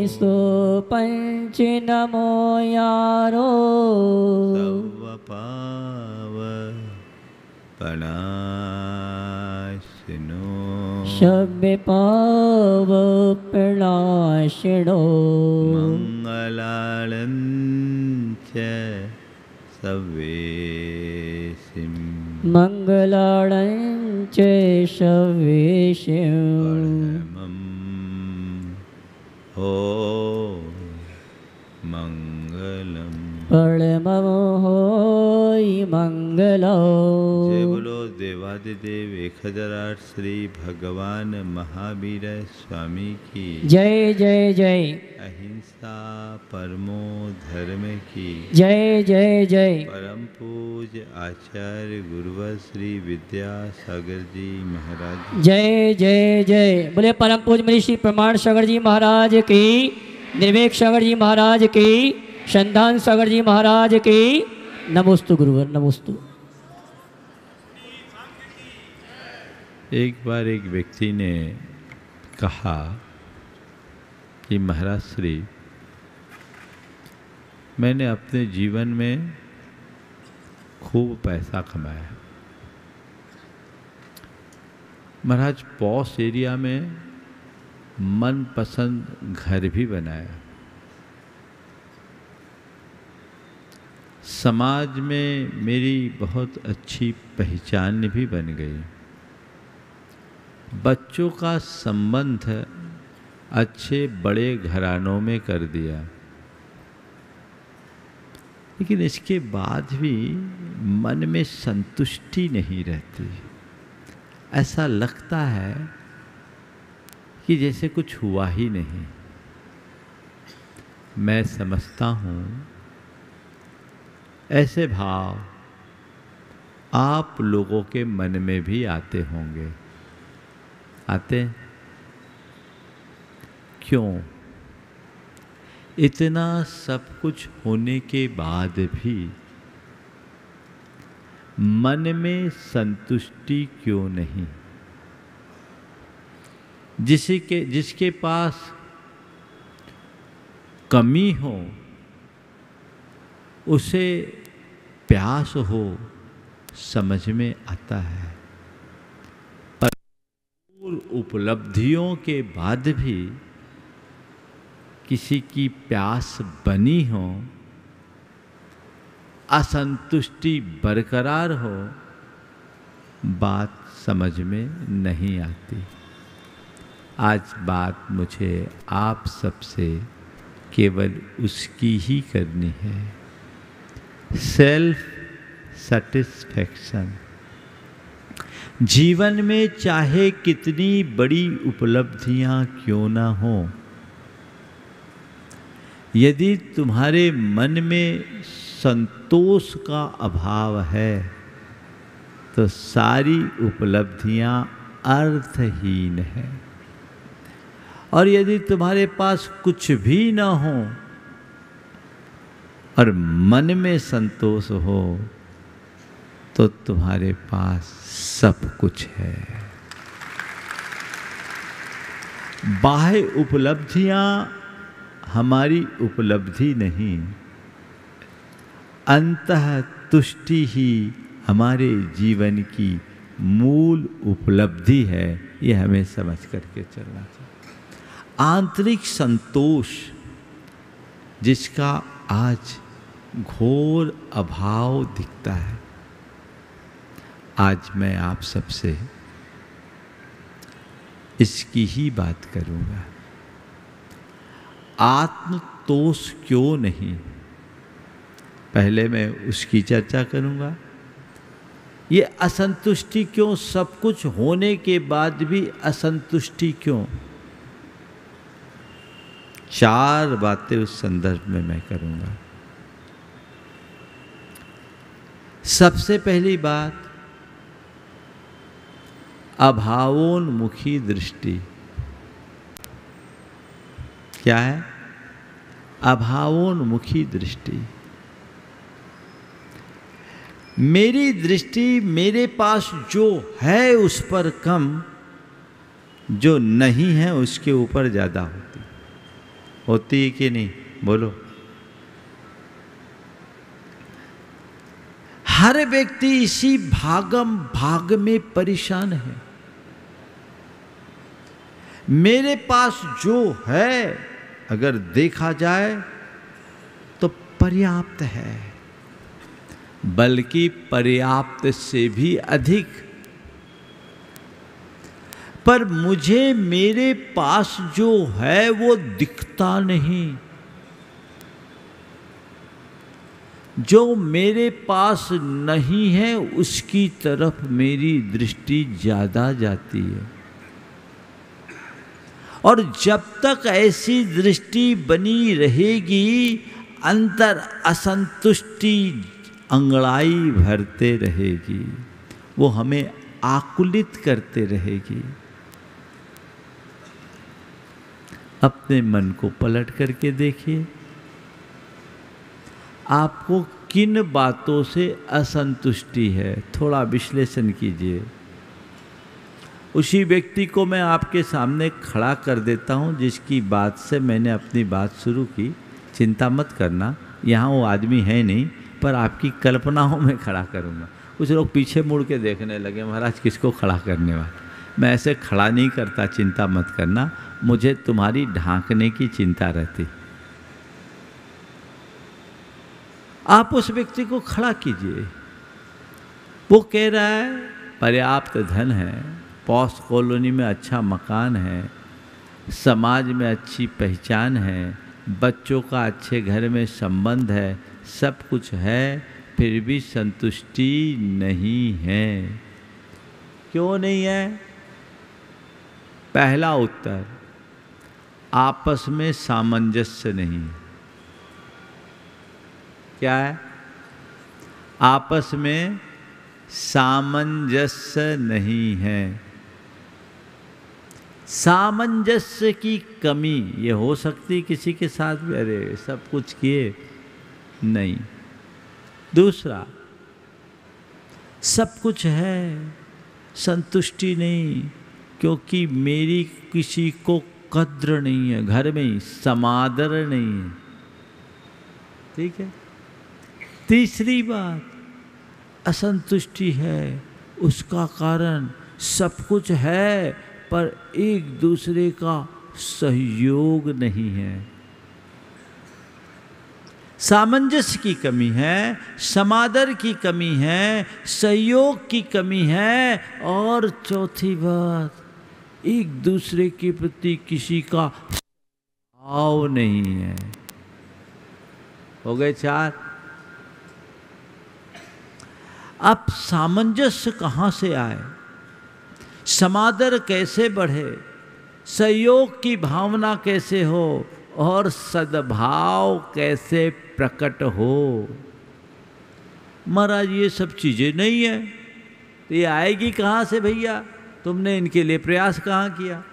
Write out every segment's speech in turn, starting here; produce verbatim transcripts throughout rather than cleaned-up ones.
सो पंच नमो यारो सर्व पाव पनाशिनो शब्द पाव प्रणाशिनो मंगलालं च सवेशिं मंगलां च सवेशिं हो मंगलम परमं होय मंगलो। जय बोलो देवादिदेव एक हजार आठ श्री भगवान महावीर स्वामी की जय जय जय। अहिंसा परमो धर्म की जय जय जय। परम पूज्य आचार्य गुरुवर श्री विद्यासागर जी महाराज जय जय जय। बोले परम पूज्य ऋषि प्रमाण सागर जी महाराज की, निर्वेक सागर जी महाराज की, संधान सागर जी महाराज की। नमोस्तु गुरुवर नमोस्तु। एक बार एक व्यक्ति ने कहा कि महाराज श्री, मैंने अपने जीवन में खूब पैसा कमाया, महाराज पॉश एरिया में मनपसंद घर भी बनाया, समाज में मेरी बहुत अच्छी पहचान भी बन गई, बच्चों का संबंध अच्छे बड़े घरानों में कर दिया, लेकिन इसके बाद भी मन में संतुष्टि नहीं रहती। ऐसा लगता है कि जैसे कुछ हुआ ही नहीं। मैं समझता हूँ ऐसे भाव आप लोगों के मन में भी आते होंगे। आते क्यों? इतना सब कुछ होने के बाद भी मन में संतुष्टि क्यों नहीं? जिसके जिसके पास कमी हो उसे प्यास हो समझ में आता है, पर उपलब्धियों के बाद भी किसी की प्यास बनी हो, असंतुष्टि बरकरार हो, बात समझ में नहीं आती। आज बात मुझे आप सबसे केवल उसकी ही करनी है, सेल्फ सेटिस्फैक्शन। जीवन में चाहे कितनी बड़ी उपलब्धियां क्यों ना हो, यदि तुम्हारे मन में संतोष का अभाव है तो सारी उपलब्धियां अर्थहीन है। और यदि तुम्हारे पास कुछ भी ना हो और मन में संतोष हो तो तुम्हारे पास सब कुछ है। बाह्य उपलब्धियां हमारी उपलब्धि नहीं, अंतः तुष्टि ही हमारे जीवन की मूल उपलब्धि है। ये हमें समझ करके चलना चाहिए। आंतरिक संतोष जिसका आज घोर अभाव दिखता है, आज मैं आप सबसे इसकी ही बात करूंगा। आत्मतोष क्यों नहीं, पहले मैं उसकी चर्चा करूंगा। ये असंतुष्टि क्यों, सब कुछ होने के बाद भी असंतुष्टि क्यों, चार बातें उस संदर्भ में मैं करूंगा। सबसे पहली बात, अभावोन्मुखी दृष्टि। क्या है? अभावोन्मुखी दृष्टि। मेरी दृष्टि मेरे पास जो है उस पर कम, जो नहीं है उसके ऊपर ज्यादा होती। होती है कि नहीं? बोलो। हर व्यक्ति इसी भागम भाग में परेशान है। मेरे पास जो है अगर देखा जाए तो पर्याप्त है, बल्कि पर्याप्त से भी अधिक। पर मुझे मेरे पास जो है वो दिखता नहीं। जो मेरे पास नहीं है उसकी तरफ मेरी दृष्टि ज्यादा जाती है, और जब तक ऐसी दृष्टि बनी रहेगी अंतर असंतुष्टि अंगड़ाई भरते रहेगी, वो हमें आकुलित करते रहेगी। अपने मन को पलट करके देखिए, आपको किन बातों से असंतुष्टि है, थोड़ा विश्लेषण कीजिए। उसी व्यक्ति को मैं आपके सामने खड़ा कर देता हूं जिसकी बात से मैंने अपनी बात शुरू की। चिंता मत करना, यहाँ वो आदमी है नहीं, पर आपकी कल्पनाओं में खड़ा करूँगा। कुछ लोग पीछे मुड़ के देखने लगे, महाराज किसको खड़ा करने वाले। मैं ऐसे खड़ा नहीं करता, चिंता मत करना, मुझे तुम्हारी ढांकने की चिंता रहती। आप उस व्यक्ति को खड़ा कीजिए। वो कह रहा है पर्याप्त धन है, पॉश कॉलोनी में अच्छा मकान है, समाज में अच्छी पहचान है, बच्चों का अच्छे घर में संबंध है, सब कुछ है, फिर भी संतुष्टि नहीं है। क्यों नहीं है? पहला उत्तर, आपस में सामंजस्य नहीं। क्या है? आपस में सामंजस्य नहीं है। सामंजस्य की कमी ये हो सकती किसी के साथ भी, अरे सब कुछ किए नहीं। दूसरा, सब कुछ है, संतुष्टि नहीं, क्योंकि मेरी किसी को कद्र नहीं है, घर में ही समादर नहीं है। ठीक है। तीसरी बात, असंतुष्टि है, उसका कारण सब कुछ है पर एक दूसरे का सहयोग नहीं है। सामंजस्य की कमी है, समादर की कमी है, सहयोग की कमी है, और चौथी बात, एक दूसरे के प्रति किसी का भाव नहीं है। हो गए चार। अब सामंजस्य कहाँ से आए, समादर कैसे बढ़े, सहयोग की भावना कैसे हो, और सद्भाव कैसे प्रकट हो? महाराज ये सब चीजें नहीं है तो ये आएगी कहाँ से भैया? तुमने इनके लिए प्रयास कहाँ किया?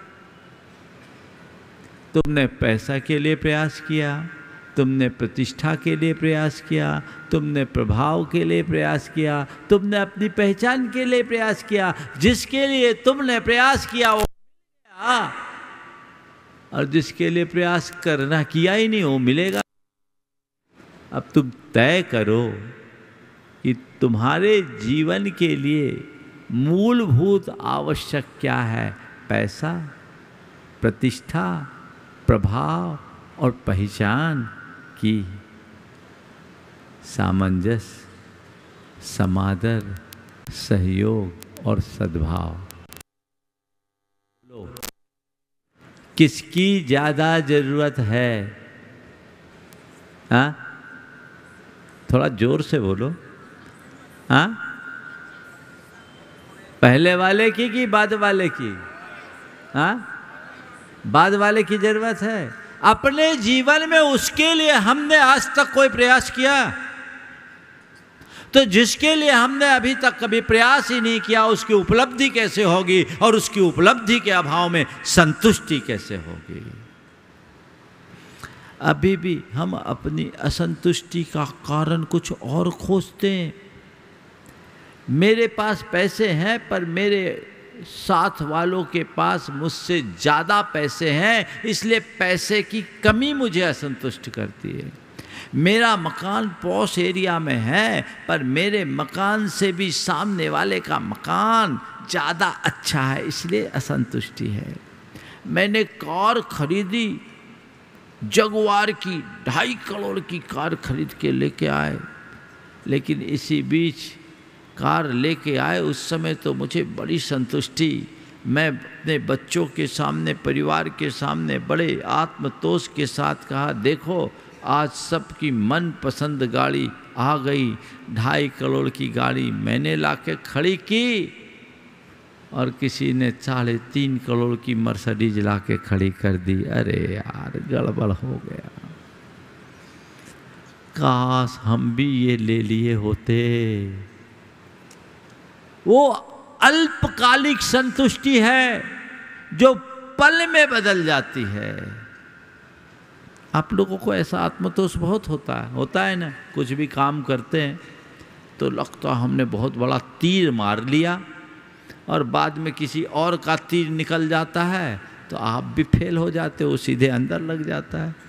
तुमने पैसा के लिए प्रयास किया, तुमने प्रतिष्ठा के लिए प्रयास किया, तुमने प्रभाव के लिए प्रयास किया, तुमने अपनी पहचान के लिए प्रयास किया। जिसके लिए तुमने प्रयास किया वो मिलेगा, और जिसके लिए प्रयास करना किया ही नहीं वो मिलेगा। अब तुम तय करो कि तुम्हारे जीवन के लिए मूलभूत आवश्यक क्या है? पैसा, प्रतिष्ठा, प्रभाव और पहचान की सामंजस्य, समादर, सहयोग और सद्भाव। लो, किसकी ज्यादा जरूरत है? हाँ, थोड़ा जोर से बोलो। हाँ, पहले वाले की कि बाद वाले की? हाँ, बाद वाले की जरूरत है। अपने जीवन में उसके लिए हमने आज तक कोई प्रयास किया? तो जिसके लिए हमने अभी तक कभी प्रयास ही नहीं किया उसकी उपलब्धि कैसे होगी, और उसकी उपलब्धि के अभाव में संतुष्टि कैसे होगी? अभी भी हम अपनी असंतुष्टि का कारण कुछ और खोजते हैं। मेरे पास पैसे हैं पर मेरे साथ वालों के पास मुझसे ज़्यादा पैसे हैं, इसलिए पैसे की कमी मुझे असंतुष्ट करती है। मेरा मकान पॉश एरिया में है, पर मेरे मकान से भी सामने वाले का मकान ज़्यादा अच्छा है, इसलिए असंतुष्टि है। मैंने कार खरीदी, जगुआर की ढाई करोड़ की कार खरीद के लेके आए, लेकिन इसी बीच कार लेके आए उस समय तो मुझे बड़ी संतुष्टि। मैं अपने बच्चों के सामने, परिवार के सामने बड़े आत्मतोष के साथ कहा, देखो आज सबकी मनपसंद गाड़ी आ गई। ढाई करोड़ की गाड़ी मैंने लाके खड़ी की और किसी ने साढ़े तीन करोड़ की मर्सिडीज लाके खड़ी कर दी। अरे यार गड़बड़ हो गया, काश हम भी ये ले लिए होते। वो अल्पकालिक संतुष्टि है जो पल में बदल जाती है। आप लोगों को ऐसा आत्मतोष बहुत होता है होता है ना, कुछ भी काम करते हैं तो लगता है हमने बहुत बड़ा तीर मार लिया, और बाद में किसी और का तीर निकल जाता है तो आप भी फेल हो जाते हो, सीधे अंदर लग जाता है।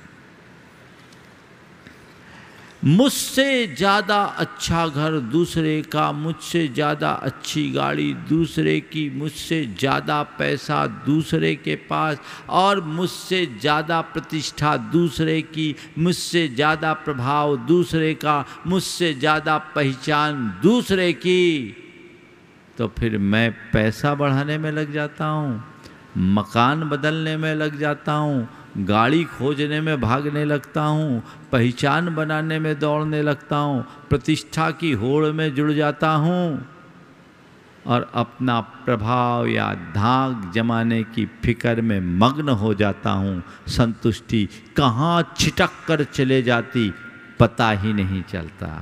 मुझसे ज़्यादा अच्छा घर दूसरे का, मुझसे ज़्यादा अच्छी गाड़ी दूसरे की, मुझसे ज़्यादा पैसा दूसरे के पास, और मुझसे ज़्यादा प्रतिष्ठा दूसरे की, मुझसे ज़्यादा प्रभाव दूसरे का, मुझसे ज़्यादा पहचान दूसरे की। तो फिर मैं पैसा बढ़ाने में लग जाता हूँ, मकान बदलने में लग जाता हूँ, गाड़ी खोजने में भागने लगता हूँ, पहचान बनाने में दौड़ने लगता हूँ, प्रतिष्ठा की होड़ में जुड़ जाता हूँ, और अपना प्रभाव या धाक जमाने की फिक्र में मग्न हो जाता हूँ। संतुष्टि कहाँ छिटक कर चले जाती पता ही नहीं चलता।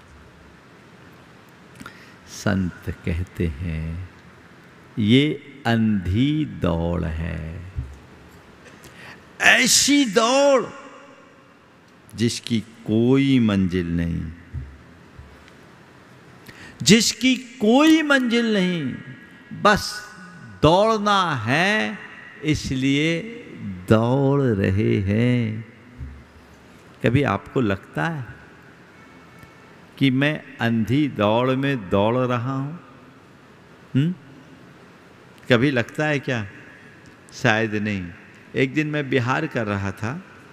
संत कहते हैं ये अंधी दौड़ है, ऐसी दौड़ जिसकी कोई मंजिल नहीं, जिसकी कोई मंजिल नहीं, बस दौड़ना है इसलिए दौड़ रहे हैं। कभी आपको लगता है कि मैं अंधी दौड़ में दौड़ रहा हूं? हम्म कभी लगता है क्या? शायद नहीं। एक दिन मैं बिहार कर रहा था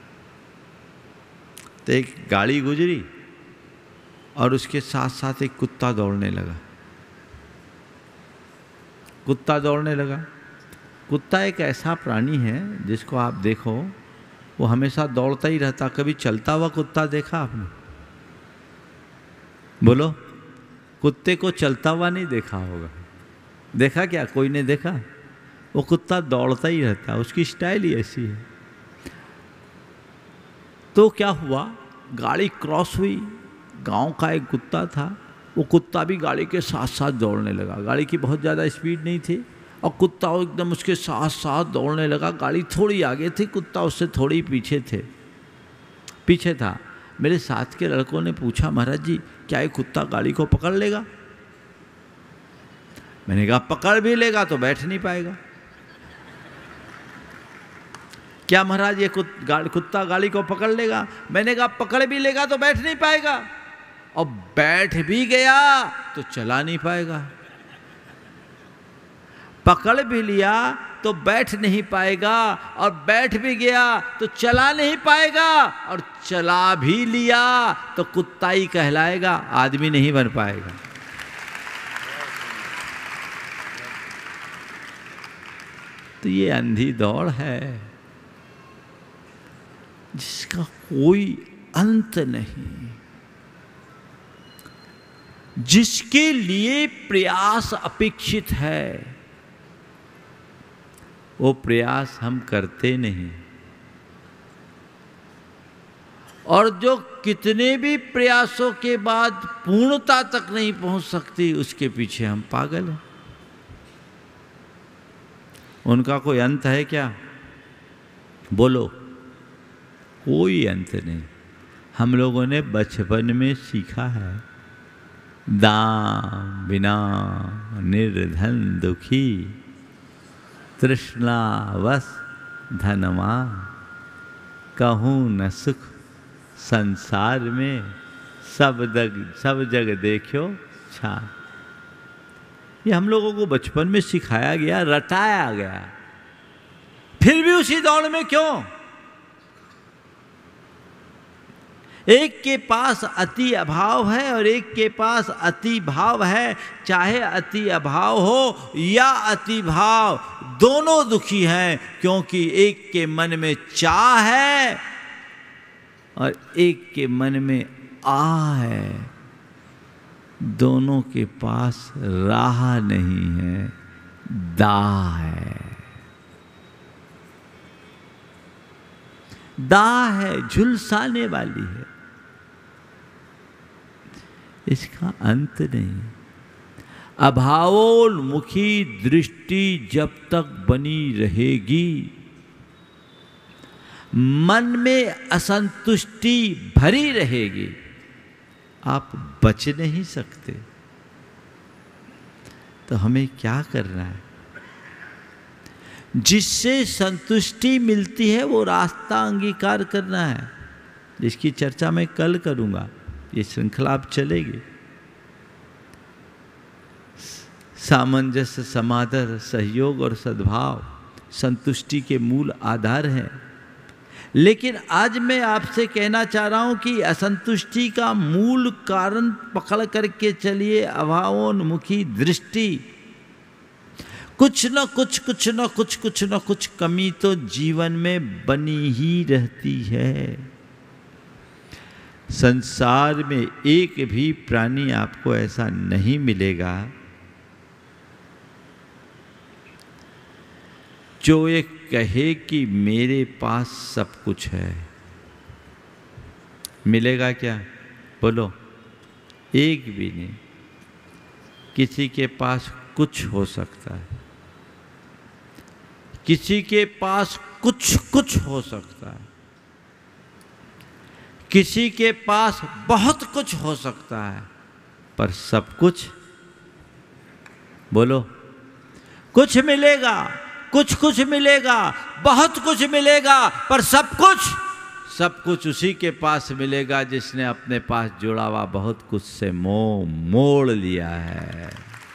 तो एक गाड़ी गुजरी और उसके साथ साथ एक कुत्ता दौड़ने लगा। कुत्ता दौड़ने लगा। कुत्ता एक ऐसा प्राणी है जिसको आप देखो वो हमेशा दौड़ता ही रहता। कभी चलता हुआ कुत्ता देखा आपने? बोलो, कुत्ते को चलता हुआ नहीं देखा होगा। देखा क्या? कोई ने देखा? वो कुत्ता दौड़ता ही रहता, उसकी स्टाइल ही ऐसी है। तो क्या हुआ, गाड़ी क्रॉस हुई, गांव का एक कुत्ता था, वो कुत्ता भी गाड़ी के साथ साथ दौड़ने लगा। गाड़ी की बहुत ज़्यादा स्पीड नहीं थी और कुत्ता एकदम उसके साथ साथ दौड़ने लगा। गाड़ी थोड़ी आगे थी, कुत्ता उससे थोड़ी पीछे थे पीछे था। मेरे साथ के लड़कों ने पूछा, महाराज जी क्या ये कुत्ता गाड़ी को पकड़ लेगा? मैंने कहा पकड़ भी लेगा तो बैठ नहीं पाएगा। क्या महाराज ये कुत्ता गाड़ी को पकड़ लेगा? मैंने कहा पकड़ भी लेगा तो बैठ नहीं पाएगा, और बैठ भी गया तो चला नहीं पाएगा। पकड़ भी लिया तो बैठ नहीं पाएगा, और बैठ भी गया तो चला नहीं पाएगा, और चला भी लिया तो कुत्ता ही कहलाएगा, आदमी नहीं बन पाएगा। तो ये अंधी दौड़ है जिसका कोई अंत नहीं, जिसके लिए प्रयास अपेक्षित है, वो प्रयास हम करते नहीं। और जो कितने भी प्रयासों के बाद पूर्णता तक नहीं पहुंच सकती, उसके पीछे हम पागल हैं। उनका कोई अंत है क्या? बोलो, कोई अंत नहीं। हम लोगों ने बचपन में सीखा है, दाम बिना निर्धन दुखी तृष्णावश धनवा, कहूँ न सुख संसार में, सब जग सब जग देखो छान। ये हम लोगों को बचपन में सिखाया गया, रटाया गया, फिर भी उसी दौड़ में क्यों? एक के पास अति अभाव है और एक के पास अति भाव है। चाहे अति अभाव हो या अति भाव, दोनों दुखी हैं, क्योंकि एक के मन में चाह है और एक के मन में आ है। दोनों के पास राह नहीं है, दाह है। दाह है, झुलसाने वाली है, इसका अंत नहीं। अभावोन्मुखी दृष्टि जब तक बनी रहेगी, मन में असंतुष्टि भरी रहेगी, आप बच नहीं सकते। तो हमें क्या करना है? जिससे संतुष्टि मिलती है वो रास्ता अंगीकार करना है, जिसकी चर्चा मैं कल करूंगा। ये श्रृंखला अब चलेगी। सामंजस्य, समादर, सहयोग और सद्भाव संतुष्टि के मूल आधार हैं। लेकिन आज मैं आपसे कहना चाह रहा हूं कि असंतुष्टि का मूल कारण पकड़ करके चलिए अभावोन्मुखी दृष्टि। कुछ न कुछ कुछ न कुछ कुछ न कुछ कमी तो जीवन में बनी ही रहती है। संसार में एक भी प्राणी आपको ऐसा नहीं मिलेगा जो ये कहे कि मेरे पास सब कुछ है। मिलेगा क्या? बोलो, एक भी नहीं। किसी के पास कुछ हो सकता है, किसी के पास कुछ कुछ हो सकता है, किसी के पास बहुत कुछ हो सकता है, पर सब कुछ, बोलो, कुछ मिलेगा, कुछ कुछ मिलेगा, बहुत कुछ मिलेगा, पर सब कुछ, सब कुछ उसी के पास मिलेगा जिसने अपने पास जुड़ा हुआ बहुत कुछ से मोह मोड़ लिया है।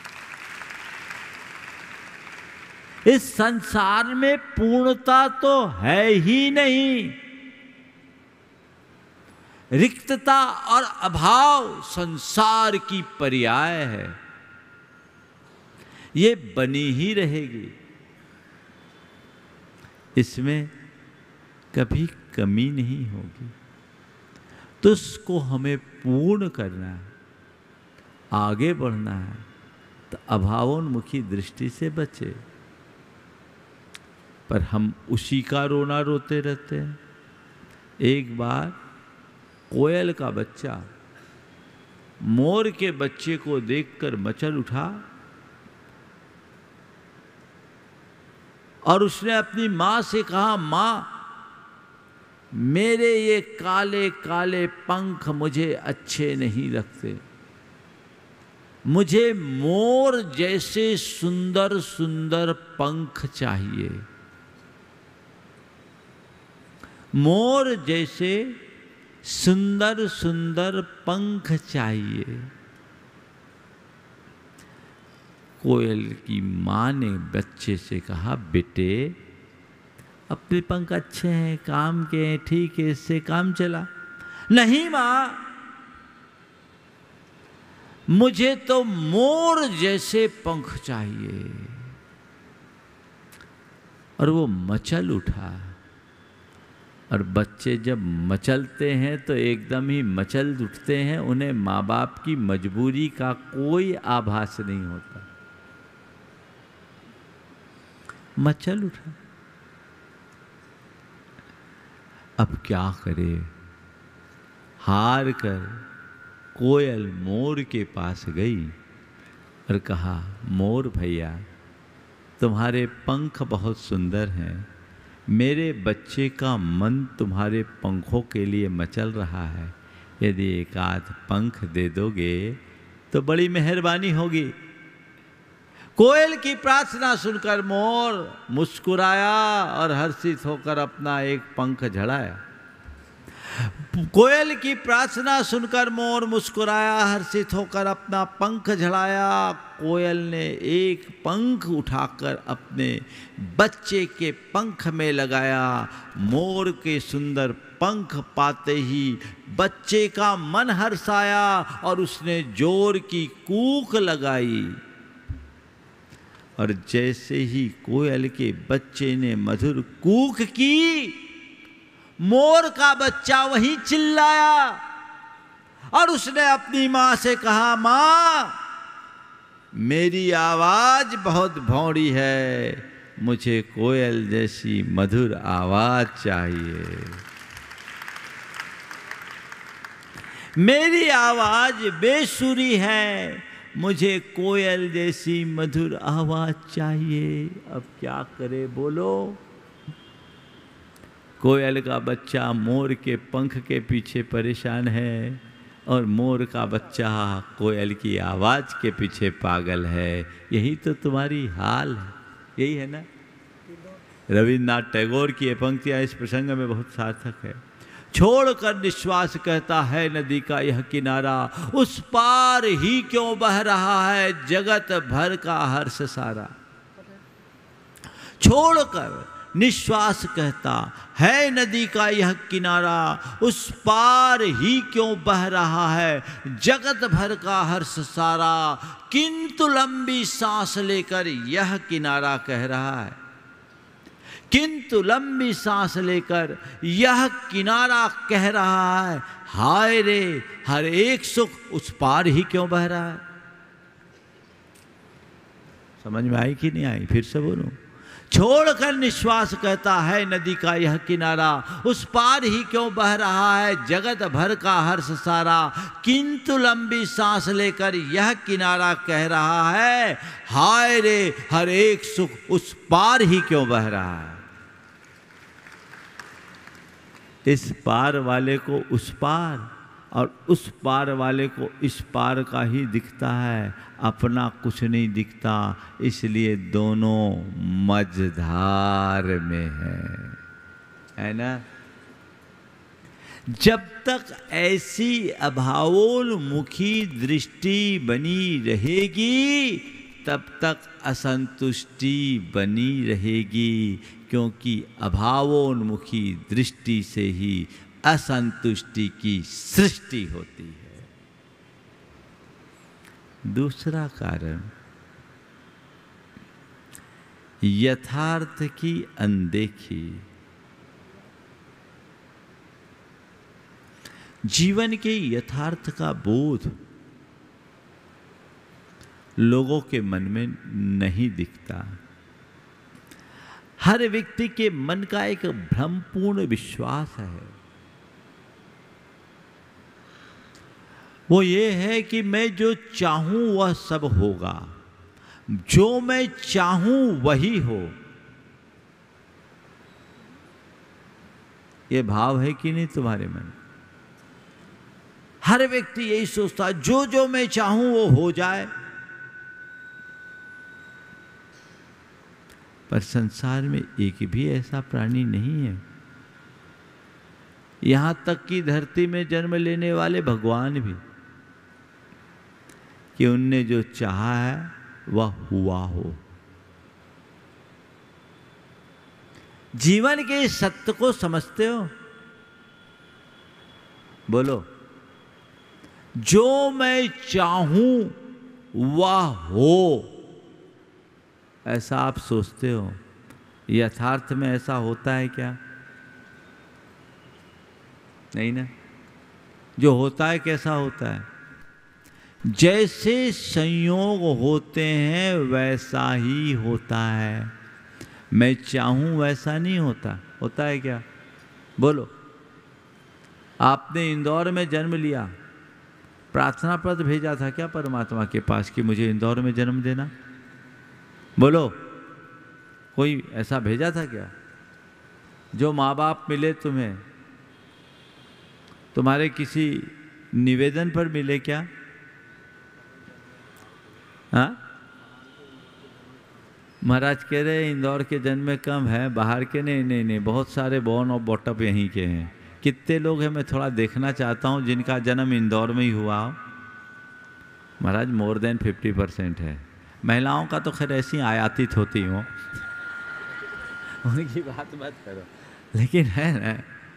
इस संसार में पूर्णता तो है ही नहीं। रिक्तता और अभाव संसार की पर्याय है, ये बनी ही रहेगी। इसमें कभी कमी नहीं होगी। तो उसको हमें पूर्ण करना है, आगे बढ़ना है। तो अभावोन्मुखी दृष्टि से बचे, पर हम उसी का रोना रोते रहते हैं। एक बार कोयल का बच्चा मोर के बच्चे को देखकर मचल उठा और उसने अपनी माँ से कहा, माँ, मेरे ये काले काले पंख मुझे अच्छे नहीं लगते, मुझे मोर जैसे सुंदर सुंदर पंख चाहिए, मोर जैसे सुंदर सुंदर पंख चाहिए। कोयल की माँ ने बच्चे से कहा, बेटे, अपने पंख अच्छे हैं, काम के हैं, ठीक है, इससे काम चला। नहीं माँ, मुझे तो मोर जैसे पंख चाहिए। और वो मचल उठा। और बच्चे जब मचलते हैं तो एकदम ही मचल उठते हैं, उन्हें माँ बाप की मजबूरी का कोई आभास नहीं होता। मचल उठा। अब क्या करे? हार कर कोयल मोर के पास गई और कहा, मोर भैया, तुम्हारे पंख बहुत सुंदर हैं, मेरे बच्चे का मन तुम्हारे पंखों के लिए मचल रहा है, यदि एक आध पंख दे दोगे तो बड़ी मेहरबानी होगी। कोयल की प्रार्थना सुनकर मोर मुस्कुराया और हर्षित होकर अपना एक पंख झड़ाया। कोयल की प्रार्थना सुनकर मोर मुस्कुराया, हर्षित होकर अपना पंख झड़ाया। कोयल ने एक पंख उठाकर अपने बच्चे के पंख में लगाया। मोर के सुंदर पंख पाते ही बच्चे का मन हर्षाया और उसने जोर की कूक लगाई। और जैसे ही कोयल के बच्चे ने मधुर कूक की, मोर का बच्चा वहीं चिल्लाया और उसने अपनी मां से कहा, मां मेरी आवाज बहुत भौंरी है, मुझे कोयल जैसी मधुर आवाज चाहिए। मेरी आवाज बेसुरी है, मुझे कोयल जैसी मधुर आवाज चाहिए। अब क्या करे बोलो। कोयल का बच्चा मोर के पंख के पीछे परेशान है और मोर का बच्चा कोयल की आवाज के पीछे पागल है। यही तो तुम्हारी हाल है, यही है ना। रविन्द्रनाथ टैगोर की ये पंक्तियां इस प्रसंग में बहुत सार्थक है। छोड़कर निश्वास कहता है नदी का यह किनारा, उस पार ही क्यों बह रहा है जगत भर का हर्ष सारा। छोड़कर निश्वास कहता है नदी का यह किनारा, उस पार ही क्यों बह रहा है जगत भर का हर्ष सारा। किंतु लंबी सांस लेकर यह किनारा कह रहा है, किंतु लंबी सांस लेकर यह किनारा कह रहा है, हाय रे हर एक सुख उस पार ही क्यों बह रहा है। समझ में आई कि नहीं आई? फिर से बोलूं। छोड़कर निश्वास कहता है नदी का यह किनारा, उस पार ही क्यों बह रहा है जगत भर का हर्ष सारा। किंतु लंबी सांस लेकर यह किनारा कह रहा है, हाय रे हर एक सुख उस पार ही क्यों बह रहा है। इस पार वाले को उस पार और उस पार वाले को इस पार का ही दिखता है, अपना कुछ नहीं दिखता, इसलिए दोनों मझधार में है, है ना। जब तक ऐसी अभावोन्मुखी दृष्टि बनी रहेगी तब तक असंतुष्टि बनी रहेगी, क्योंकि अभावोन्मुखी दृष्टि से ही असंतुष्टि की सृष्टि होती है। दूसरा कारण यथार्थ की अनदेखी। जीवन के यथार्थ का बोध लोगों के मन में नहीं दिखता। हर व्यक्ति के मन का एक भ्रमपूर्ण विश्वास है, वो ये है कि मैं जो चाहूं वह सब होगा, जो मैं चाहूं वही हो। ये भाव है कि नहीं तुम्हारे मन? हर व्यक्ति यही सोचता है जो जो मैं चाहूं वो हो जाए। पर संसार में एक भी ऐसा प्राणी नहीं है, यहां तक कि धरती में जन्म लेने वाले भगवान भी, कि उनने जो चाहा है वह हुआ हो। जीवन के सत्य को समझते हो? बोलो। जो मैं चाहूं वह हो, ऐसा आप सोचते हो? यथार्थ में ऐसा होता है क्या? नहीं ना। जो होता है कैसा होता है? जैसे संयोग होते हैं वैसा ही होता है। मैं चाहूं वैसा नहीं होता। होता है क्या? बोलो। आपने इंदौर में जन्म लिया, प्रार्थना पत्र भेजा था क्या परमात्मा के पास कि मुझे इंदौर में जन्म देना? बोलो, कोई ऐसा भेजा था क्या? जो माँ बाप मिले तुम्हें, तुम्हारे किसी निवेदन पर मिले क्या? हाँ? महाराज कह रहे इंदौर के जन्मे कम है, बाहर के नहीं नहीं नहीं बहुत सारे बॉर्न और बॉटअप यहीं के हैं। कितने लोग हैं मैं थोड़ा देखना चाहता हूँ जिनका जन्म इंदौर में ही हुआ हो। महाराज मोर देन फिफ्टी परसेंट है। महिलाओं का तो खैर ऐसी आयातित होती हो, उनकी बात मत करो, लेकिन है ना।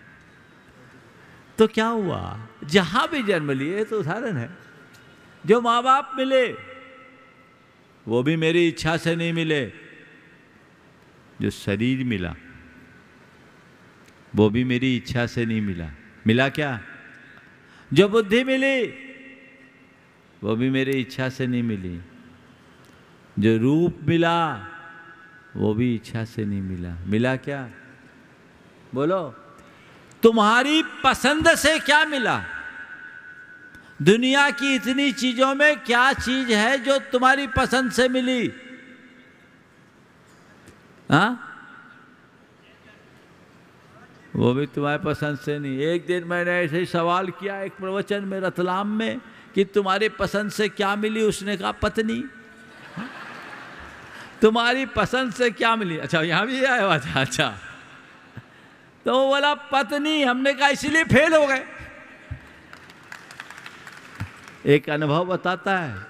तो क्या हुआ, जहां भी जन्म लिए तो उदाहरण है। जो माँ बाप मिले वो भी मेरी इच्छा से नहीं मिले, जो शरीर मिला वो भी मेरी इच्छा से नहीं मिला। मिला क्या? जो बुद्धि मिली वो भी मेरी इच्छा से नहीं मिली। जो रूप मिला वो भी इच्छा से नहीं मिला। मिला क्या? बोलो, तुम्हारी पसंद से क्या मिला? दुनिया की इतनी चीजों में क्या चीज है जो तुम्हारी पसंद से मिली? हाँ, वो भी तुम्हारे पसंद से नहीं। एक दिन मैंने ऐसे ही सवाल किया एक प्रवचन में रतलाम में कि तुम्हारी पसंद से क्या मिली? उसने कहा पत्नी। तुम्हारी पसंद से क्या मिली? अच्छा, यहां भी आया हुआ था। अच्छा, तो वो बोला पत्नी। हमने कहा इसीलिए फेल हो गए। एक अनुभव बताता है,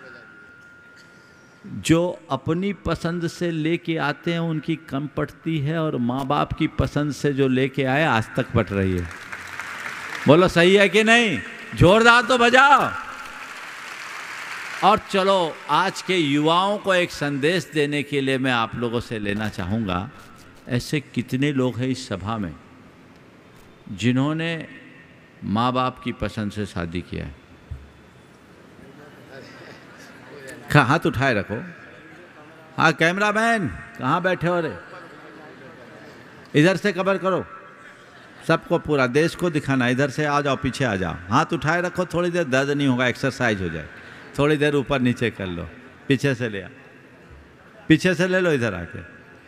जो अपनी पसंद से लेके आते हैं उनकी कम पटती है, और माँ बाप की पसंद से जो लेके आए आज तक पट रही है। बोलो सही है कि नहीं? जोरदार तो बजाओ। और चलो, आज के युवाओं को एक संदेश देने के लिए मैं आप लोगों से लेना चाहूँगा। ऐसे कितने लोग हैं इस सभा में जिन्होंने माँ बाप की पसंद से शादी किया है? हाथ उठाए रखो। हाँ, कैमरामैन कहाँ बैठे हो रे? इधर से कवर करो, सबको, पूरा देश को दिखाना। इधर से आ जाओ, पीछे आ जाओ, हाथ उठाए रखो। थोड़ी देर दर्द नहीं होगा, एक्सरसाइज हो जाए। थोड़ी देर ऊपर नीचे कर लो, पीछे से ले आ, पीछे से ले लो, इधर आके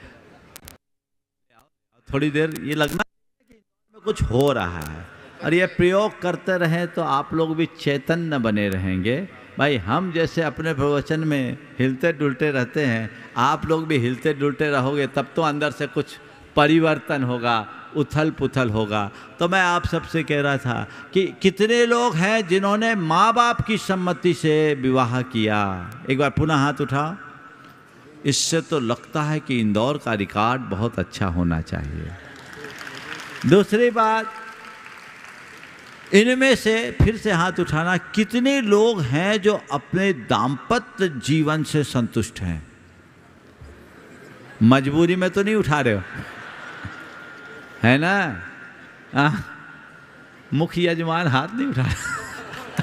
थोड़ी देर। ये लगना कि कुछ हो रहा है, और ये प्रयोग करते रहें तो आप लोग भी चैतन्य बने रहेंगे। भाई, हम जैसे अपने प्रवचन में हिलते डुलते रहते हैं, आप लोग भी हिलते डुलते रहोगे, तब तो अंदर से कुछ परिवर्तन होगा, उथल पुथल होगा। तो मैं आप सबसे कह रहा था कि कितने लोग हैं जिन्होंने माँ बाप की सम्मति से विवाह किया? एक बार पुनः हाथ उठाओ। इससे तो लगता है कि इंदौर का रिकॉर्ड बहुत अच्छा होना चाहिए। दूसरी बात, इनमें से फिर से हाथ उठाना, कितने लोग हैं जो अपने दाम्पत्य जीवन से संतुष्ट हैं? मजबूरी में तो नहीं उठा रहे हो, है ना? आ, मुख्य यजमान हाथ नहीं उठा रहे।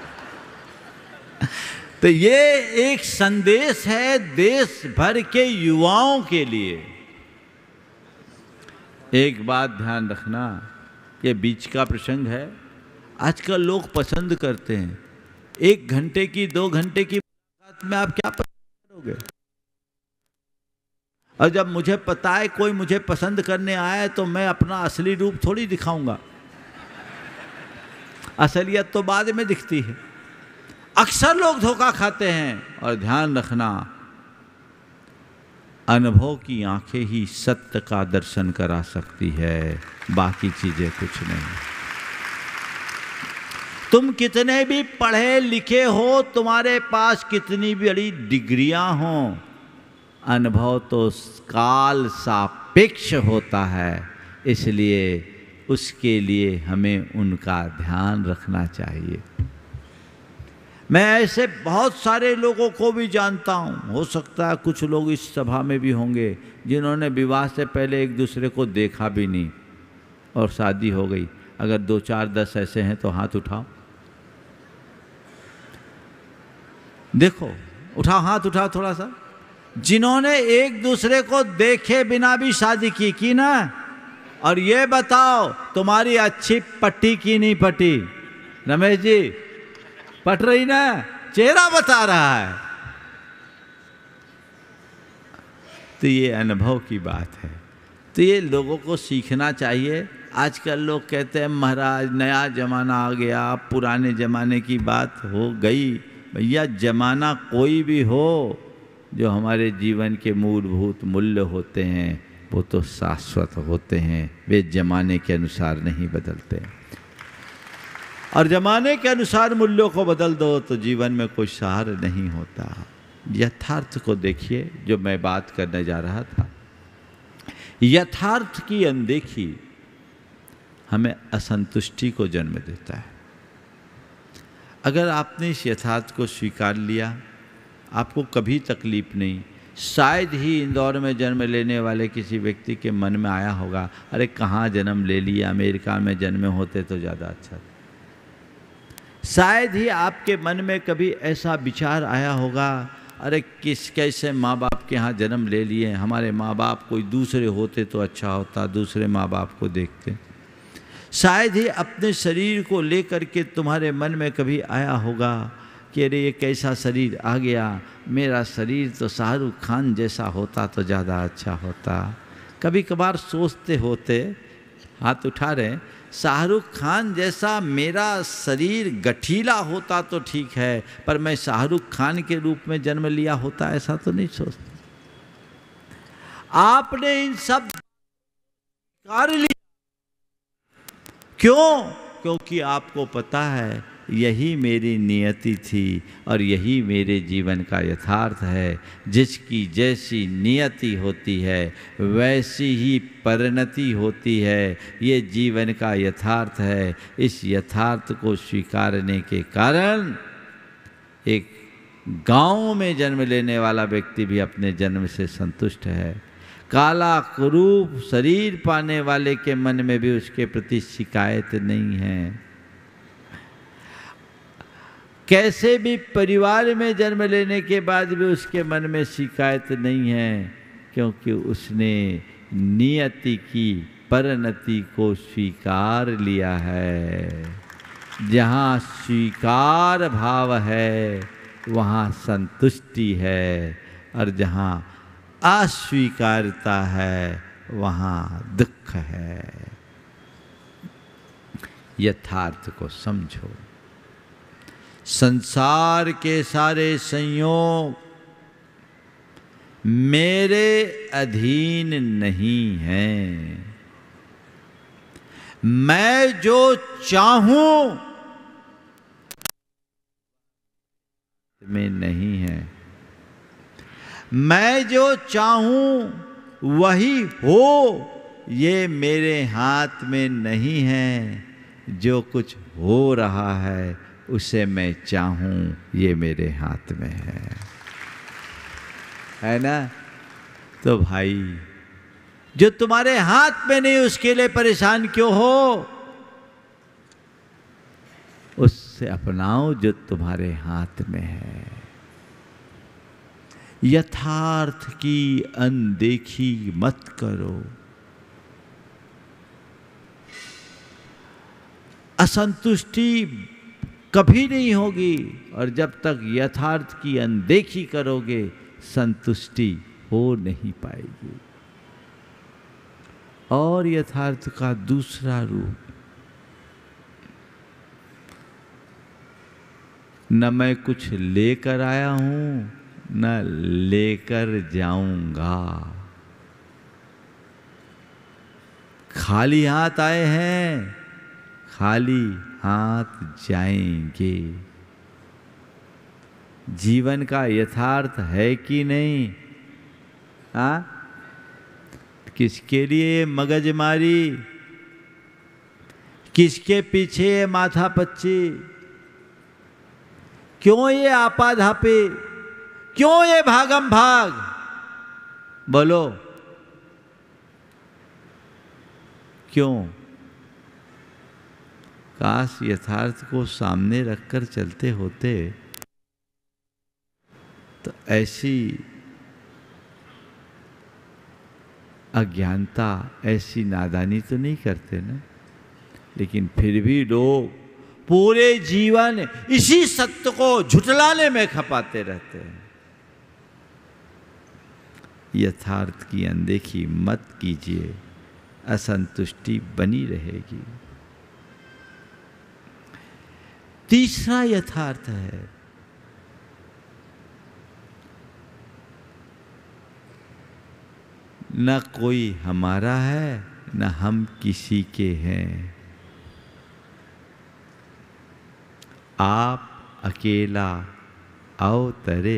तो ये एक संदेश है देश भर के युवाओं के लिए। एक बात ध्यान रखना, ये बीच का प्रसंग है। आजकल लोग पसंद करते हैं, एक घंटे की दो घंटे की बात में आप क्या पसंद करोगे? और जब मुझे पता है कोई मुझे पसंद करने आया है तो मैं अपना असली रूप थोड़ी दिखाऊंगा। असलियत तो बाद में दिखती है। अक्सर लोग धोखा खाते हैं। और ध्यान रखना, अनुभव की आंखें ही सत्य का दर्शन करा सकती है, बाकी चीजें कुछ नहीं। तुम कितने भी पढ़े लिखे हो, तुम्हारे पास कितनी बड़ी डिग्रियां हो, अनुभव तो काल सापेक्ष होता है। इसलिए उसके लिए हमें उनका ध्यान रखना चाहिए। मैं ऐसे बहुत सारे लोगों को भी जानता हूँ, हो सकता है कुछ लोग इस सभा में भी होंगे जिन्होंने विवाह से पहले एक दूसरे को देखा भी नहीं और शादी हो गई। अगर दो चार दस ऐसे हैं तो हाथ उठाओ। देखो, उठाओ, हाथ उठाओ थोड़ा सा। जिन्होंने एक दूसरे को देखे बिना भी शादी की की ना, और ये बताओ तुम्हारी अच्छी पट्टी की नहीं पटी? रमेश जी, पट रही ना? चेहरा बता रहा है। तो ये अनुभव की बात है। तो ये लोगों को सीखना चाहिए। आजकल लोग कहते हैं महाराज नया जमाना आ गया, पुराने जमाने की बात हो गई। भैया, जमाना कोई भी हो, जो हमारे जीवन के मूलभूत मूल्य होते हैं वो तो शाश्वत होते हैं, वे जमाने के अनुसार नहीं बदलते। और जमाने के अनुसार मूल्यों को बदल दो तो जीवन में कोई सार नहीं होता। यथार्थ को देखिए, जो मैं बात करने जा रहा था, यथार्थ की अनदेखी हमें असंतुष्टि को जन्म देता है। अगर आपने इस यथार्थ को स्वीकार लिया, आपको कभी तकलीफ नहीं। शायद ही इंदौर में जन्म लेने वाले किसी व्यक्ति के मन में आया होगा, अरे कहाँ जन्म ले लिया, अमेरिका में जन्मे होते तो ज़्यादा अच्छा था। शायद ही आपके मन में कभी ऐसा विचार आया होगा, अरे किस कैसे माँ बाप के यहाँ जन्म ले लिए, हमारे माँ बाप कोई दूसरे होते तो अच्छा होता, दूसरे माँ बाप को देखते। शायद ही अपने शरीर को लेकर के तुम्हारे मन में कभी आया होगा कि अरे ये कैसा शरीर आ गया, मेरा शरीर तो शाहरुख खान जैसा होता तो ज़्यादा अच्छा होता। कभी कभार सोचते होते, हाथ उठा रहे, शाहरुख खान जैसा मेरा शरीर गठीला होता तो ठीक है, पर मैं शाहरुख खान के रूप में जन्म लिया होता ऐसा तो नहीं सोचते। आपने इन सब कर लिया, क्यों? क्योंकि आपको पता है यही मेरी नियति थी और यही मेरे जीवन का यथार्थ है। जिसकी जैसी नियति होती है वैसी ही परिणति होती है, ये जीवन का यथार्थ है। इस यथार्थ को स्वीकारने के कारण एक गांव में जन्म लेने वाला व्यक्ति भी अपने जन्म से संतुष्ट है। काला कुरूप शरीर पाने वाले के मन में भी उसके प्रति शिकायत नहीं है। कैसे भी परिवार में जन्म लेने के बाद भी उसके मन में शिकायत नहीं है, क्योंकि उसने नियति की परिणति को स्वीकार लिया है। जहाँ स्वीकार भाव है वहाँ संतुष्टि है, और जहाँ अस्वीकारता है वहाँ दुख है। यथार्थ को समझो। संसार के सारे संयोग मेरे अधीन नहीं हैं। मैं जो चाहूं में नहीं है। मैं जो चाहूं वही हो, ये मेरे हाथ में नहीं है। जो कुछ हो रहा है उसे मैं चाहूं ये मेरे हाथ में है, है ना? तो भाई जो तुम्हारे हाथ में नहीं उसके लिए परेशान क्यों हो? उससे अपनाओ जो तुम्हारे हाथ में है। यथार्थ की अनदेखी मत करो। असंतुष्टि कभी नहीं होगी, और जब तक यथार्थ की अनदेखी करोगे संतुष्टि हो नहीं पाएगी। और यथार्थ का दूसरा रूप, न मैं कुछ लेकर आया हूं न लेकर जाऊंगा। खाली हाथ आए हैं, खाली हाथ जाएंगे। जीवन का यथार्थ है कि नहीं? हाँ, किसके लिए मगजमारी, किसके पीछे माथा पच्ची, क्यों ये आपाधापी, क्यों ये भागम भाग? बोलो क्यों? काश यथार्थ को सामने रखकर चलते होते तो ऐसी अज्ञानता, ऐसी नादानी तो नहीं करते ना। लेकिन फिर भी लोग पूरे जीवन इसी सत्य को झुठलाने में खपाते रहते हैं। यथार्थ की अनदेखी मत कीजिए, असंतुष्टि बनी रहेगी। तीसरा यथार्थ है, न कोई हमारा है न हम किसी के हैं। आप अकेला अवतरे,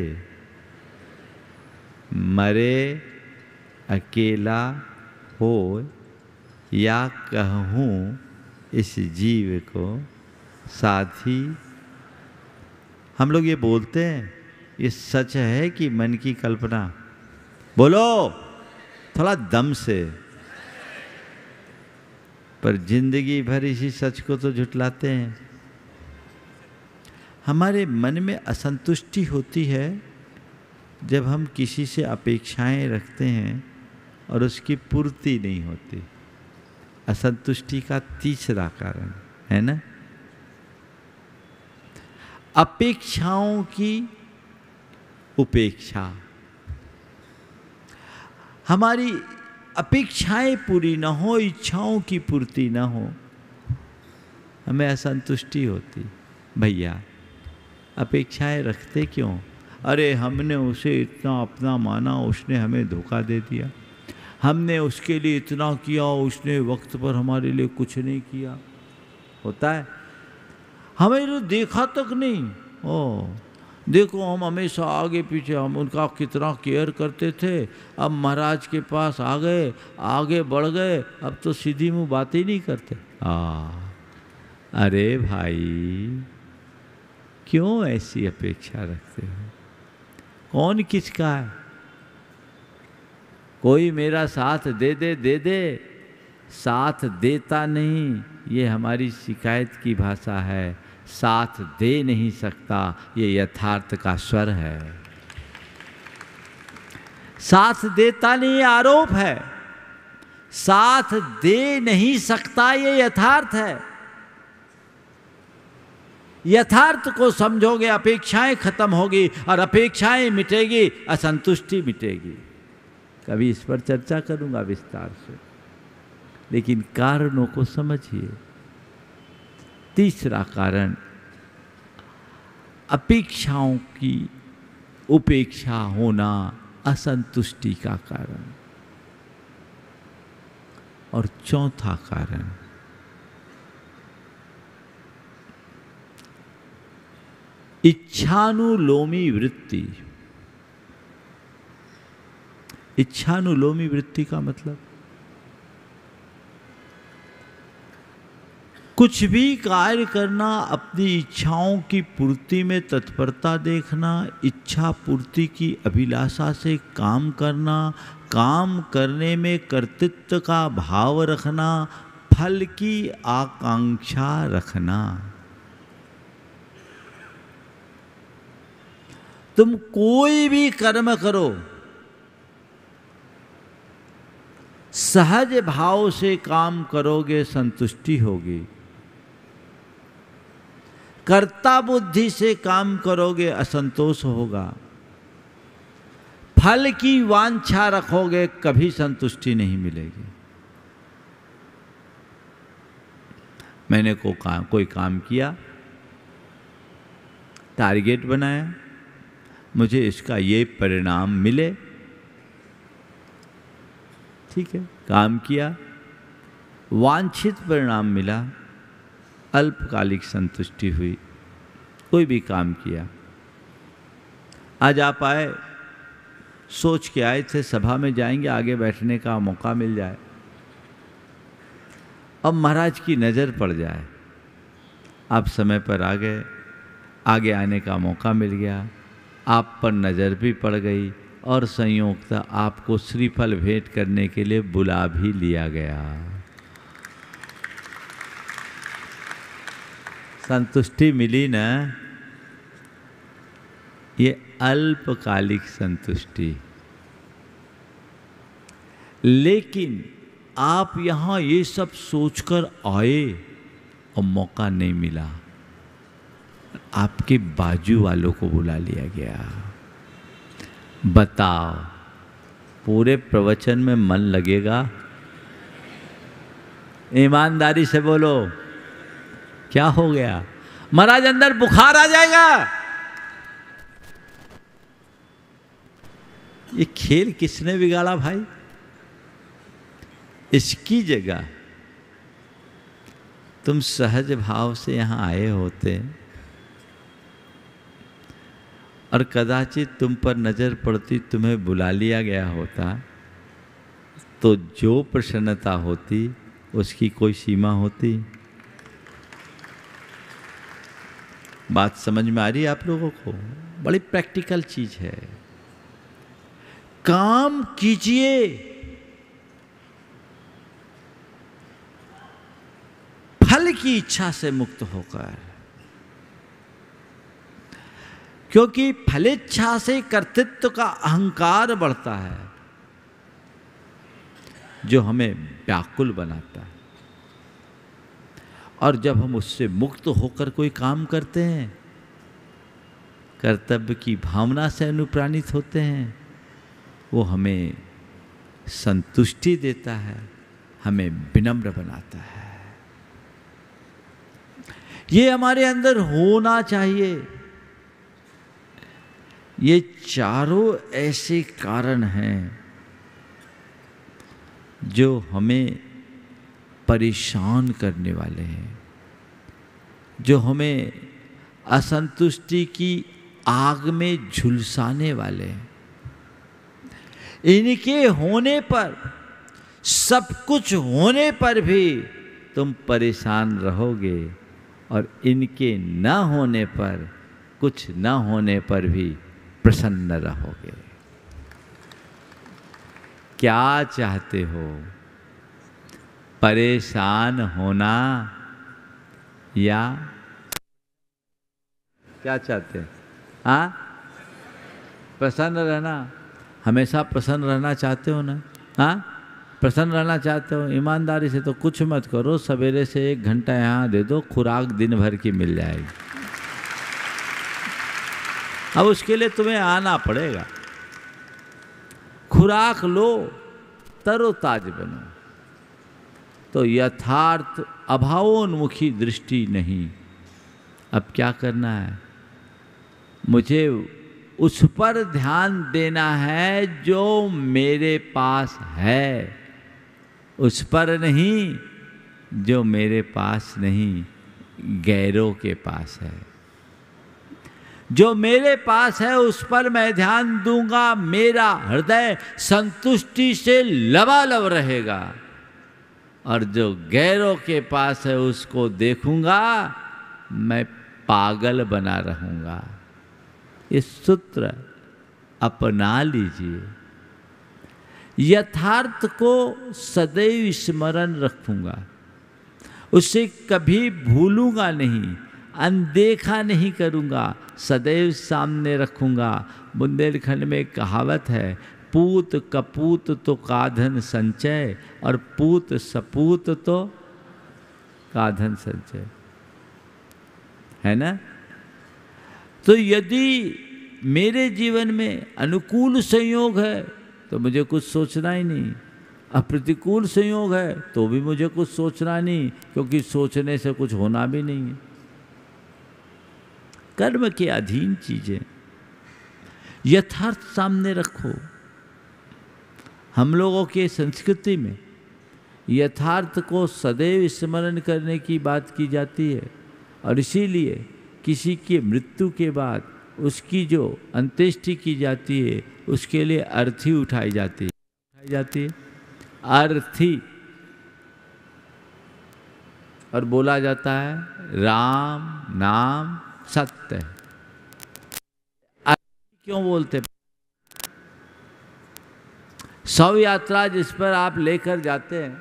मरे अकेला हो, या कहूँ इस जीव को साथी। हम लोग ये बोलते हैं, ये सच है कि मन की कल्पना? बोलो थोड़ा दम से। पर जिंदगी भर इसी सच को तो झुठलाते हैं। हमारे मन में असंतुष्टि होती है जब हम किसी से अपेक्षाएं रखते हैं और उसकी पूर्ति नहीं होती। असंतुष्टि का तीसरा कारण है ना, अपेक्षाओं की उपेक्षा। हमारी अपेक्षाएं पूरी ना हो, इच्छाओं की पूर्ति ना हो, हमें असंतुष्टि होती। भैया अपेक्षाएं रखते क्यों? अरे हमने उसे इतना अपना माना, उसने हमें धोखा दे दिया। हमने उसके लिए इतना किया, उसने वक्त पर हमारे लिए कुछ नहीं किया। होता है, हमें तो देखा तक नहीं। ओ देखो, हम हमेशा आगे पीछे, हम उनका कितना केयर करते थे। अब महाराज के पास आ गए, आगे बढ़ गए, अब तो सीधी मुंह बात ही नहीं करते। आ अरे भाई क्यों ऐसी अपेक्षा रखते हो? कौन किसका है? कोई मेरा साथ दे दे दे दे, साथ देता नहीं, ये हमारी शिकायत की भाषा है। साथ दे नहीं सकता, ये यथार्थ का स्वर है। साथ देता नहीं, आरोप है। साथ दे नहीं सकता, ये यथार्थ है। यथार्थ को समझोगे, अपेक्षाएं खत्म होगी, और अपेक्षाएं मिटेगी, असंतुष्टि मिटेगी। कभी इस पर चर्चा करूंगा विस्तार से, लेकिन कारणों को समझिए। तीसरा कारण अपेक्षाओं की उपेक्षा होना, असंतुष्टि का कारण। और चौथा कारण इच्छानुलोमी वृत्ति। इच्छानुलोमी वृत्ति का मतलब कुछ भी कार्य करना, अपनी इच्छाओं की पूर्ति में तत्परता देखना, इच्छा पूर्ति की अभिलाषा से काम करना, काम करने में कर्तृत्व का भाव रखना, फल की आकांक्षा रखना। तुम कोई भी कर्म करो, सहज भाव से काम करोगे, संतुष्टि होगी। कर्ता बुद्धि से काम करोगे, असंतोष होगा। फल की वांछा रखोगे, कभी संतुष्टि नहीं मिलेगी। मैंने को काम, कोई काम किया, टारगेट बनाया, मुझे इसका ये परिणाम मिले, ठीक है, काम किया, वांछित परिणाम मिला, अल्पकालिक संतुष्टि हुई। कोई भी काम किया, आज आप आए, सोच के आए थे सभा में जाएंगे, आगे बैठने का मौका मिल जाए, अब महाराज की नज़र पड़ जाए, आप समय पर आ गए, आगे आने का मौका मिल गया, आप पर नज़र भी पड़ गई, और संयोगतः आपको श्रीफल भेंट करने के लिए बुला भी लिया गया। संतुष्टि मिली ना? ये अल्पकालिक संतुष्टि। लेकिन आप यहां ये सब सोचकर आए और मौका नहीं मिला, आपके बाजू वालों को बुला लिया गया। बताओ, पूरे प्रवचन में मन लगेगा? ईमानदारी से बोलो, क्या हो गया? महाराज अंदर बुखार आ जाएगा। ये खेल किसने बिगाड़ा भाई? इसकी जगह तुम सहज भाव से यहाँ आए होते और कदाचित तुम पर नजर पड़ती, तुम्हें बुला लिया गया होता, तो जो प्रसन्नता होती उसकी कोई सीमा होती? बात समझ में आ रही है आप लोगों को? बड़ी प्रैक्टिकल चीज है। काम कीजिए, फल की इच्छा से मुक्त होकर, क्योंकि फलेच्छा से कर्तृत्व का अहंकार बढ़ता है जो हमें व्याकुल बनाता है। और जब हम उससे मुक्त होकर कोई काम करते हैं, कर्तव्य की भावना से अनुप्राणित होते हैं, वो हमें संतुष्टि देता है, हमें विनम्र बनाता है। ये हमारे अंदर होना चाहिए। ये चारों ऐसे कारण हैं जो हमें परेशान करने वाले हैं, जो हमें असंतुष्टि की आग में झुलसाने वाले हैं। इनके होने पर, सब कुछ होने पर भी तुम परेशान रहोगे, और इनके न होने पर, कुछ न होने पर भी प्रसन्न रहोगे। क्या चाहते हो? परेशान होना या क्या चाहते हैं? हाँ, प्रसन्न रहना। हमेशा प्रसन्न रहना चाहते हो ना? हाँ, प्रसन्न रहना चाहते हो, ईमानदारी से तो कुछ मत करो, सवेरे से एक घंटा यहाँ दे दो, खुराक दिन भर की मिल जाएगी। अब उसके लिए तुम्हें आना पड़ेगा। खुराक लो, तरोताज बनो। तो यथार्थ अभावोन्मुखी दृष्टि नहीं। अब क्या करना है? मुझे उस पर ध्यान देना है जो मेरे पास है, उस पर नहीं जो मेरे पास नहीं, गैरों के पास है। जो मेरे पास है उस पर मैं ध्यान दूंगा, मेरा हृदय संतुष्टि से लबालब रहेगा। और जो गैरों के पास है उसको देखूंगा, मैं पागल बना रहूंगा। ये सूत्र अपना लीजिए। यथार्थ को सदैव स्मरण रखूंगा, उसे कभी भूलूंगा नहीं, अनदेखा नहीं करूंगा, सदैव सामने रखूंगा। बुंदेलखंड में एक कहावत है, पूत कपूत तो काधन संचय, और पूत सपूत तो काधन संचय, है ना? तो यदि मेरे जीवन में अनुकूल संयोग है तो मुझे कुछ सोचना ही नहीं, अप्रतिकूल संयोग है तो भी मुझे कुछ सोचना नहीं, क्योंकि सोचने से कुछ होना भी नहीं है। कर्म के अधीन चीजें यथार्थ सामने रखो। हम लोगों के संस्कृति में यथार्थ को सदैव स्मरण करने की बात की जाती है, और इसीलिए किसी की मृत्यु के बाद उसकी जो अंत्येष्टि की जाती है उसके लिए अर्थी उठाई जाती है उठाई जाती है अर्थी, और बोला जाता है राम नाम सत्य है। क्यों बोलते? शव यात्रा जिस पर आप लेकर जाते हैं,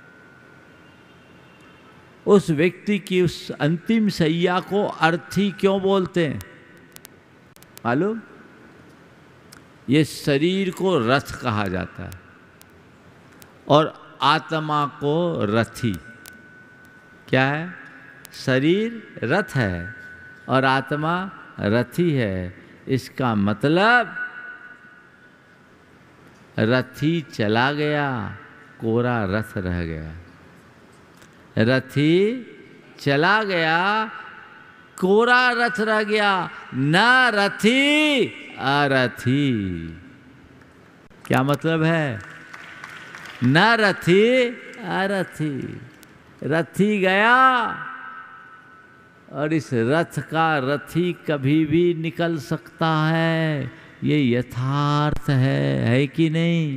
उस व्यक्ति की उस अंतिम सैया को अर्थी क्यों बोलते हैं मालूम? ये शरीर को रथ कहा जाता है और आत्मा को रथी। क्या है? शरीर रथ है और आत्मा रथी है। इसका मतलब रथी चला गया, कोरा रथ रह गया। रथी चला गया, कोरा रथ रह गया। न रथी अरथी। क्या मतलब है? न रथी अरथी। रथी गया और इस रथ का रथी कभी भी निकल सकता है, ये यथार्थ है, है कि नहीं?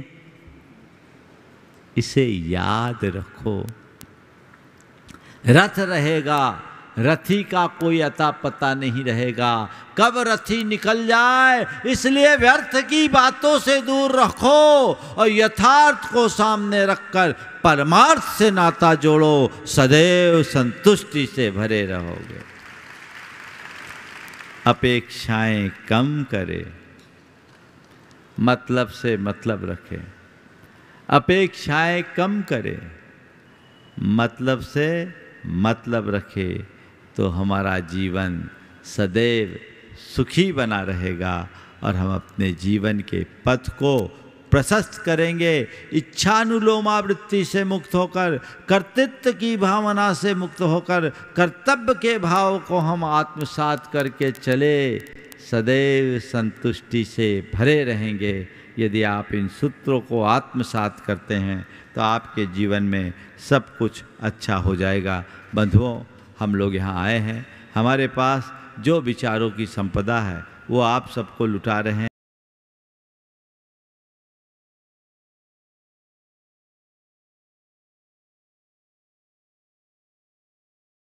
इसे याद रखो। रथ रहेगा, रथी का कोई अता पता नहीं रहेगा, कब रथी निकल जाए। इसलिए व्यर्थ की बातों से दूर रखो और यथार्थ को सामने रखकर परमार्थ से नाता जोड़ो, सदैव संतुष्टि से भरे रहोगे। अपेक्षाएं कम करें, मतलब से मतलब रखें। अपेक्षाएं कम करें, मतलब से मतलब रखे, तो हमारा जीवन सदैव सुखी बना रहेगा और हम अपने जीवन के पथ को प्रशस्त करेंगे। इच्छानुलोमावृत्ति से मुक्त होकर, कर्तृत्व की भावना से मुक्त होकर, कर्तव्य के भाव को हम आत्मसात करके चले, सदैव संतुष्टि से भरे रहेंगे। यदि आप इन सूत्रों को आत्मसात करते हैं तो आपके जीवन में सब कुछ अच्छा हो जाएगा। बंधुओं, हम लोग यहाँ आए हैं, हमारे पास जो विचारों की संपदा है वो आप सबको लुटा रहे हैं।